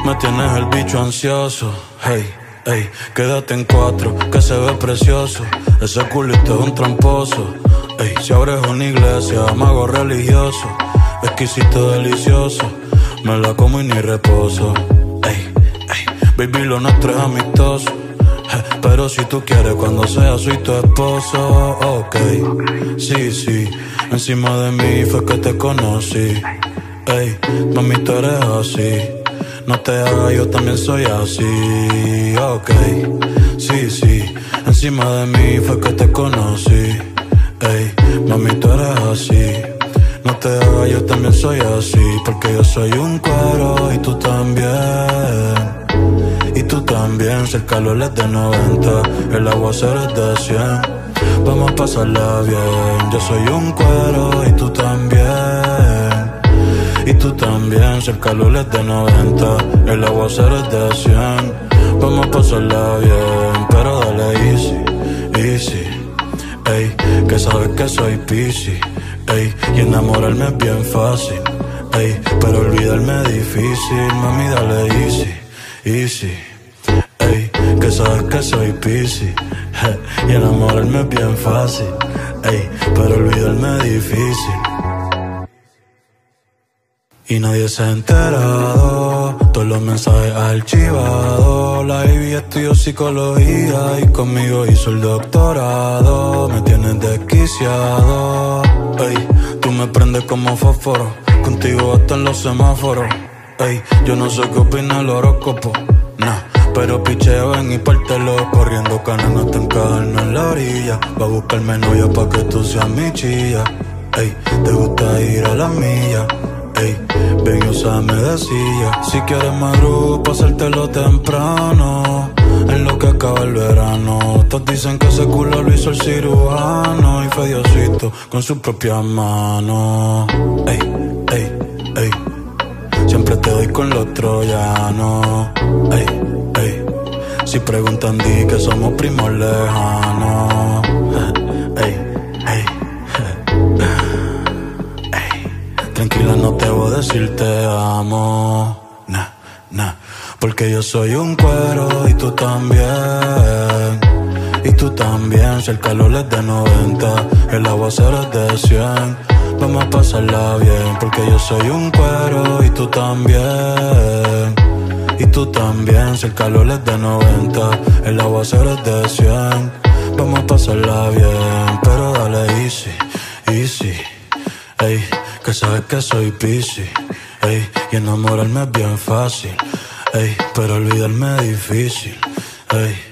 Me tienes el bicho ansioso, hey, hey. Quédate en 4, que se ve precioso. Ese culito es un tramposo, hey. Si abres una iglesia, mago religioso. Exquisito, delicioso. Me la como y ni reposo, hey, hey. Baby, lo nuestro es amistoso, pero si tú quieres cuando sea soy tu esposo, ok. Sí, sí, encima de mí fue que te conocí. Ey, mami, tú eres así. No te hagas, yo también soy así, ok. Sí, sí, encima de mí fue que te conocí. Ey, mami, tú eres así. No te hagas, yo también soy así. Porque yo soy un cuero y tú también. Y tú también, si el calor es de 90, el aguacero es de 100. Vamos a pasarla bien. Yo soy un cuero y tú también. Y tú también, si el calor es de 90, el aguacero es de 100. Vamos a pasarla bien, pero dale easy, easy. Ey, que sabes que soy piscis. Ey, y enamorarme es bien fácil. Ey, pero olvidarme es difícil. Mami, dale easy, easy. Ey, que sabes que soy piscis. Y enamorarme es bien fácil. Ey, pero olvidarme es difícil. Y nadie se ha enterado, todos los mensajes archivados. La baby estudió psicología y conmigo hizo el doctorado. Me tienes desquiciado, ey, tú me prendes como fósforo. Contigo hasta en los semáforos, ey, yo no sé qué opina el horóscopo, nah. Pero picheo en y pártelo, corriendo canan hasta encajarme en la orilla. Va a buscarme novia pa' que tú seas mi chilla. Ey, te gusta ir a la milla. Ey, ven y úsame de silla. Si quieres madrugo pa' hacértelo temprano, en lo que acaba el verano. Todos dicen que ese culo lo hizo el cirujano. Y fue Diosito con sus propias manos. Ey, ey, ey. Siempre te doy con los troyanos. Ey, ey. Si preguntan di que somos primos lejanos. Ey, ey. Tranquila, no te voy a decir te amo, nah, nah. Porque yo soy un cuero y tú también. Y tú también, si el calor es de 90, el aguacero es de 100. Vamos a pasarla bien, porque yo soy un cuero y tú también. Y tú también, si el calor es de 90, el aguacero es de 100. Vamos a pasarla bien, pero dale easy, easy. Ey, que sabes que soy piscis. Ey, y enamorarme es bien fácil. Ey, pero olvidarme es difícil. Ey.